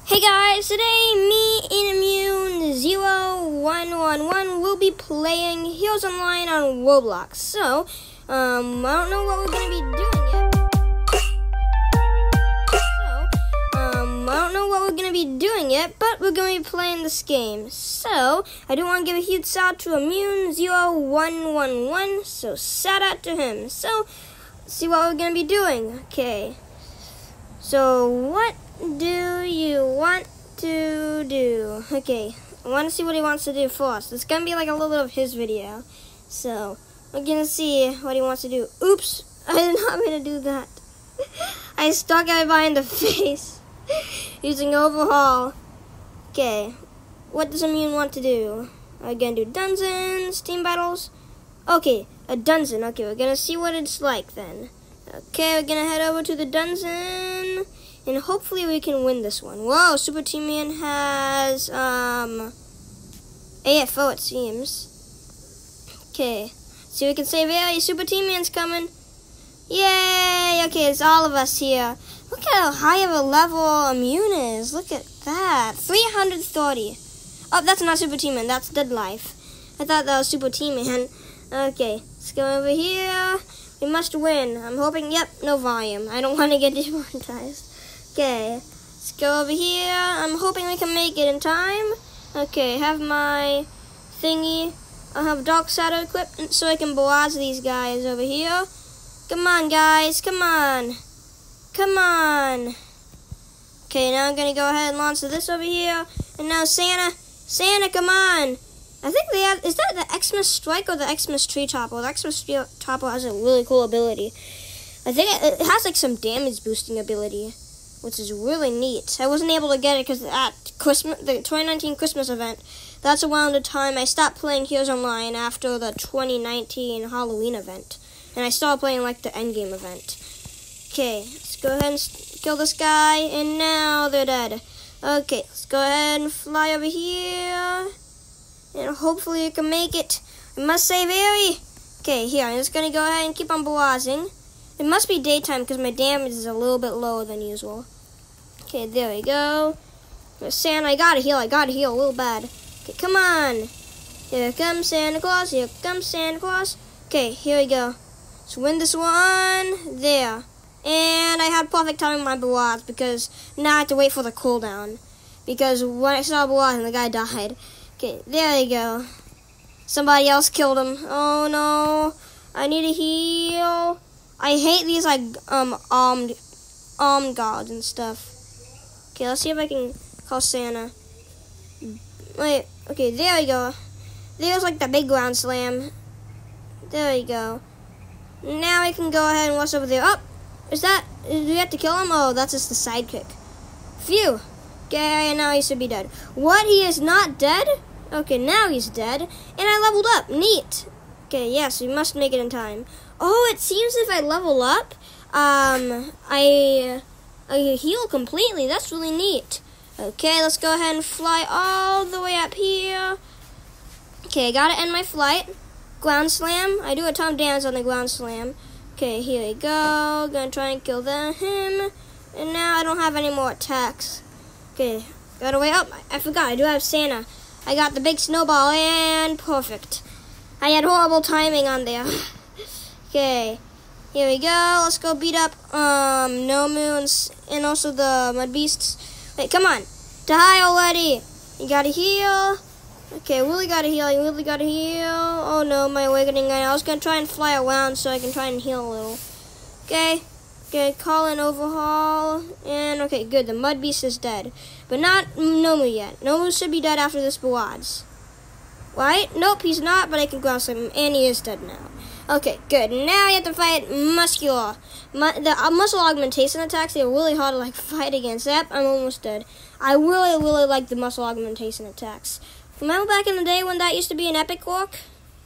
Hey guys, today me and Immune0111 will be playing Heroes Online on Roblox. So, I don't know what we're gonna be doing yet. But we're gonna be playing this game. So, I do want to give a huge shout out to Immune0111. So, shout out to him. So, see what we're gonna be doing. Okay. So, what do you want to do? Okay, I want to see what he wants to do first. It's gonna be like a little bit of his video. So, we're gonna see what he wants to do. Oops, I did not mean to do that. I stuck everybody in the face using overhaul. Okay, what does Immune want to do? Are we gonna do dungeons, team battles? Okay, a dungeon. Okay, we're gonna see what it's like then. Okay, we're gonna head over to the dungeon, and hopefully we can win this one. Whoa, Super Team Man has, AFO it seems. Okay, so we can save area. Super Team Man's coming. Yay! Okay, it's all of us here. Look at how high of a level Immune is. Look at that. 330. Oh, that's not Super Team Man. That's Dead Life. I thought that was Super Team Man. Okay, let's go over here. We must win. I'm hoping, yep, no volume. I don't want to get demonetized. Okay, let's go over here. I'm hoping we can make it in time. Okay, have my thingy. I'll have Dark Shadow equipped so I can barrage these guys over here. Come on, guys. Come on. Come on. Okay, now I'm going to go ahead and launch this over here. And now Santa. Santa, come on. I think they have, is that the Xmas Strike or the Xmas Tree Topper? The Xmas Tree Topper has a really cool ability. I think it has like some damage boosting ability, which is really neat. I wasn't able to get it because at Christmas, the 2019 Christmas event, that's around the time I stopped playing Heroes Online after the 2019 Halloween event. And I started playing like the endgame event. Okay, let's go ahead and kill this guy, and now they're dead. Okay, let's go ahead and fly over here. And hopefully you can make it. I must save Aerie. Okay, here, I'm just going to go ahead and keep on barraging. It must be daytime because my damage is a little bit lower than usual. Okay, there we go. Santa, I gotta heal a little bad. Okay, come on. Here comes Santa Claus, here comes Santa Claus. Okay, here we go. Let's win this one. There. And I had perfect timing on my barrage because now I have to wait for the cooldown. Because when I saw a barrage and the guy died. Okay, there you go. Somebody else killed him. Oh no. I need a heal. I hate these like armed guards and stuff. Okay, let's see if I can call Santa. Wait, okay, there you go. There's like the big ground slam. There you go. Now I can go ahead and watch over there. Oh, do we have to kill him? Oh, that's just the sidekick. Phew. Okay, now he should be dead. What? He is not dead? Okay, now he's dead. And I leveled up. Neat. Okay, yes, we must make it in time. Oh, it seems if I level up, I heal completely. That's really neat. Okay, let's go ahead and fly all the way up here. Okay, gotta end my flight. Ground slam. I do a ton of damage on the ground slam. Okay, here we go. Gonna try and kill him. And now I don't have any more attacks. Okay, gotta wait up. I forgot, I do have Santa. I got the big snowball and perfect. I had horrible timing on there. Okay, here we go. Let's go beat up Nomu and also the Mud Beasts. Wait, come on. Die already. You gotta heal. Okay, really gotta heal. You really gotta heal. Oh no, my awakening. I was gonna try and fly around so I can try and heal a little. Okay. Okay, call in overhaul. And okay, good. The Mud Beast is dead. But not Nomu yet. Nomu should be dead after this barrage. Right? Nope, he's not, but I can ground slam him. And he is dead now. Okay, good. Now you have to fight Muscular. The muscle augmentation attacks, they're really hard to like fight against. Yep, I'm almost dead. I really like the muscle augmentation attacks. Remember back in the day when that used to be an epic walk?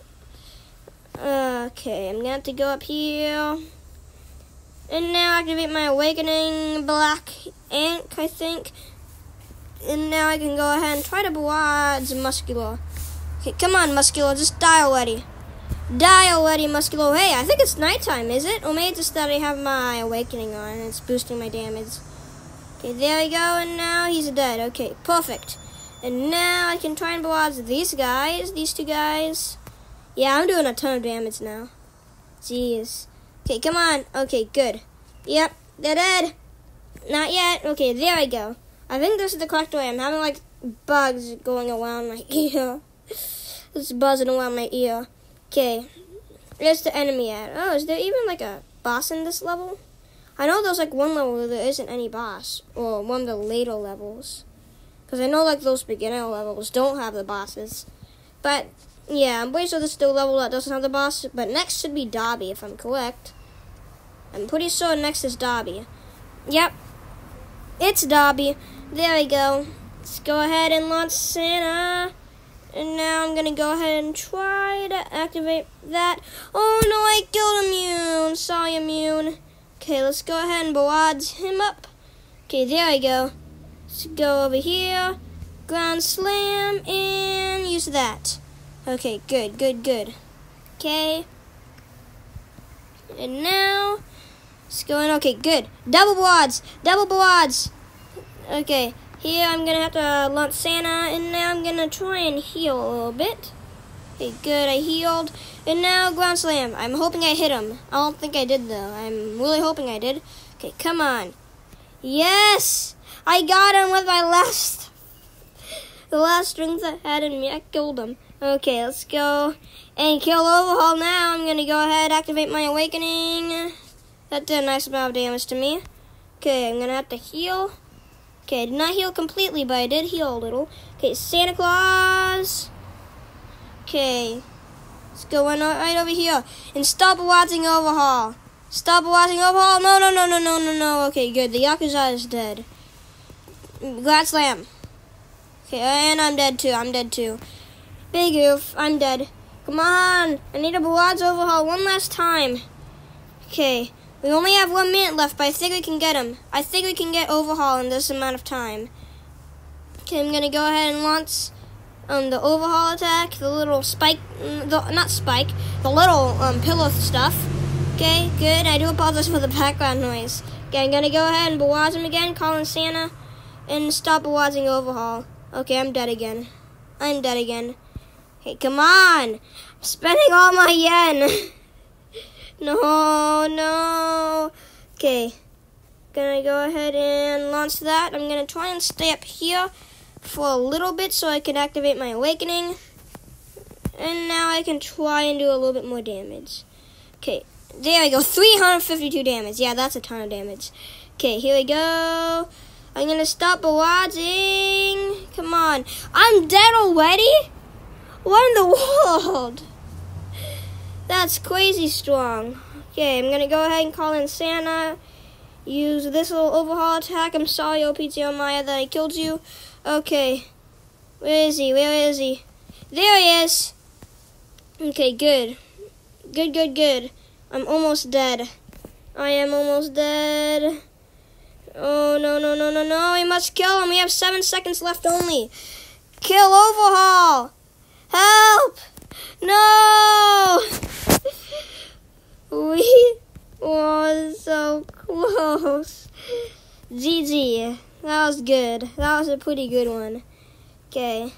Okay, I'm gonna have to go up here. And now activate my Awakening Black Ink, I think. And now I can go ahead and try to barrage Muscular. Okay, come on, Muscular, just die already. Die already, Muscular. Hey, I think it's nighttime, is it? Or maybe it's just that I have my Awakening on and it's boosting my damage. Okay, there we go, and now he's dead. Okay, perfect. And now I can try and barrage these guys, these two guys. Yeah, I'm doing a ton of damage now. Jeez. Okay, come on. Okay, good. Yep, they're dead. Not yet. Okay, there we go. I think this is the correct way. I'm having like bugs going around my ear. It's buzzing around my ear. Okay, where's the enemy at? Oh, is there even like a boss in this level? I know there's like one level where there isn't any boss, or one of the later levels. Because I know like those beginner levels don't have the bosses. But yeah, I'm pretty sure this is the level that doesn't have the boss. But next should be Dobby, if I'm correct. I'm pretty sure next is Dobby. Yep, it's Dobby. There we go. Let's go ahead and launch Santa. And now I'm going to go ahead and try to activate that. Oh no, I killed Immune. Sorry, Immune. Okay, let's go ahead and barrage him up. Okay, there we go. Let's go over here. Ground Slam and use that. Okay, good, good, good. Okay. And now, let's go in. Okay, good. Double barrage. Double barrage. Okay. Here, I'm going to have to launch Santa, and now I'm going to try and heal a little bit. Okay, good, I healed. And now, Ground Slam. I'm hoping I hit him. I don't think I did, though. I'm really hoping I did. Okay, come on. Yes! I got him with the last strength I had in me. I killed him. Okay, let's go and kill Overhaul now. I'm going to go ahead and activate my Awakening. That did a nice amount of damage to me. Okay, I'm going to have to heal. Okay, I did not heal completely, but I did heal a little. Okay, Santa Claus. Okay, let's go right over here. And stop watching Overhaul. Stop watching Overhaul. No, no, no, no, no, no, no. Okay, good. The Yakuza is dead. Ground Slam. Okay, and I'm dead too. I'm dead too. Big oof. I'm dead. Come on. I need a barrage Overhaul one last time. Okay. We only have 1 minute left, but I think we can get him. I think we can get Overhaul in this amount of time. Okay, I'm going to go ahead and launch the Overhaul attack, the little spike, not spike, the little pillow stuff. Okay, good. I do apologize for the background noise. Okay, I'm going to go ahead and barrage him again, call in Santa, and stop barraging Overhaul. Okay, I'm dead again. I'm dead again. Hey, come on! I'm spending all my yen! No, no. Okay. Gonna go ahead and launch that. I'm gonna try and stay up here for a little bit so I can activate my Awakening. And now I can try and do a little bit more damage. Okay. There we go. 352 damage. Yeah, that's a ton of damage. Okay, here we go. I'm gonna stop barraging. Come on. I'm dead already? What in the world? That's crazy strong. Okay, I'm going to go ahead and call in Santa. Use this little Overhaul attack. I'm sorry, OPTO Maya, that I killed you. Okay. Where is he? Where is he? There he is. Okay, good. Good, good, good. I'm almost dead. I am almost dead. Oh, no, no, no, no, no. We must kill him. We have 7 seconds left only. Kill Overhaul. Help. No. We were so close. GG. That was good. That was a pretty good one. Okay.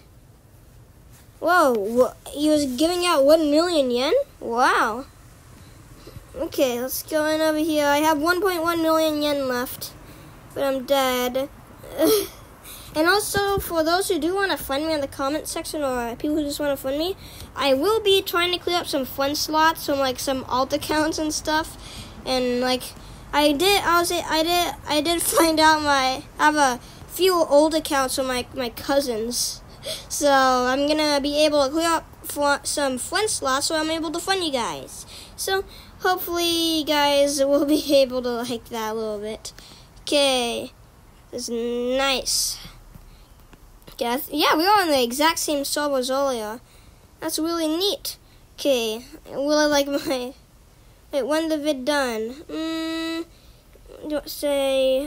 Whoa. He was giving out 1 million yen? Wow. Okay, let's go in over here. I have 1.1 million yen left. But I'm dead. And also, for those who do want to fund me in the comment section, or people who just want to fund me, I will be trying to clear up some fund slots from like some alt accounts and stuff. And like, I did find out I have a few old accounts from my cousins. So I'm gonna be able to clear up some fund slots, so I'm able to fund you guys. So hopefully, you guys will be able to like that a little bit. Okay, that's nice. Yeah, we were on the exact same server as earlier. That's really neat. Okay, will I like my... Wait, when the vid done? Say,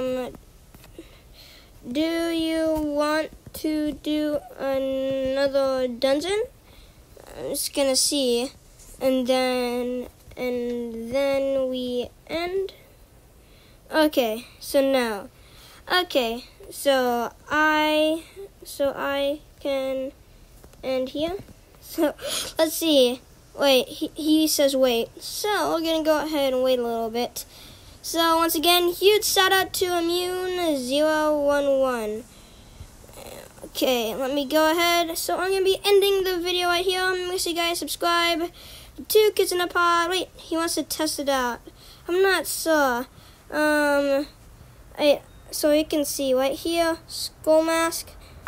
do you want to do another dungeon? I'm just gonna see. And then we end. Okay, so now, Okay, so I can end here. So let's see. Wait, he says wait. So we're gonna go ahead and wait a little bit. So once again, huge shout out to Immune011. Okay, let me go ahead. So I'm gonna be ending the video right here. Make sure you guys subscribe. 2 Kids in a Pod. Wait, he wants to test it out. I'm not sure. So you can see right here, skull mask.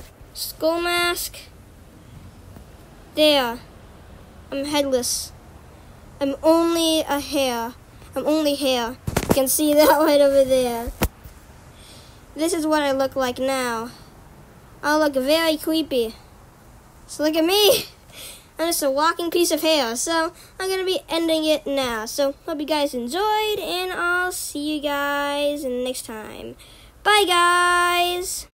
There. I'm headless. I'm only a hair. I'm only hair. You can see that right over there. This is what I look like now. I look very creepy. So look at me. I'm just a walking piece of hair. So I'm going to be ending it now. So hope you guys enjoyed, and I'll see you guys next time. Bye, guys.